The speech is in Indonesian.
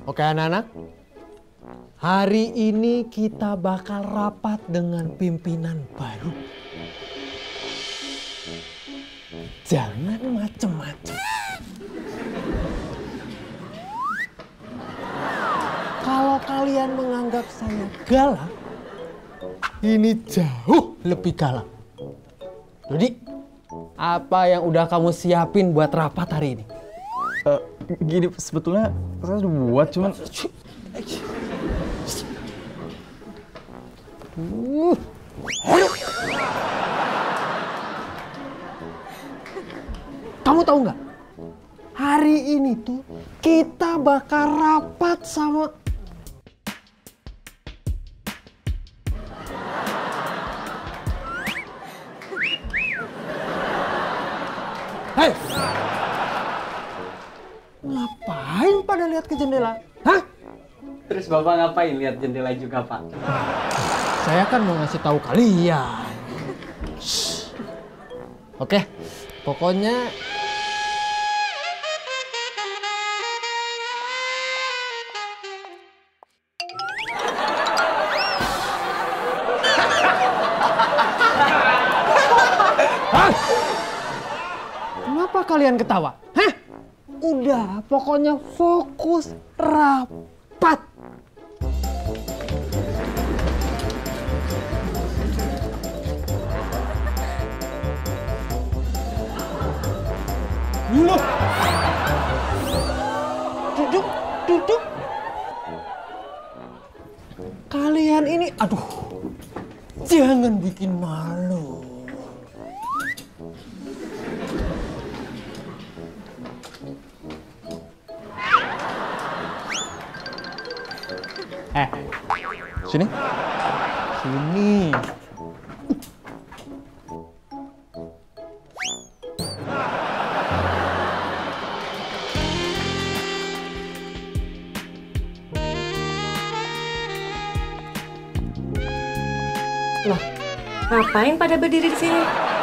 Oke anak-anak, hari ini kita bakal rapat dengan pimpinan baru. Jangan macem-macem. Kalau kalian menganggap saya galak, ini jauh lebih galak. Jadi, apa yang udah kamu siapin buat rapat hari ini? Gini, sebetulnya saya udah buat, cuman... Kamu tahu nggak? Hari ini tuh kita bakal rapat sama... Hei! Ngapain pada lihat ke jendela? Hah? Terus Bapak ngapain lihat jendela juga, Pak? Saya kan mau ngasih tahu kalian. Shh. Oke, pokoknya Hah? Kenapa kalian ketawa? Hah? Udah, pokoknya fokus rapat. Loh. Duduk, duduk. Kalian ini, aduh, jangan bikin malu. Sini. Sini. Loh, ngapain pada berdiri di sini?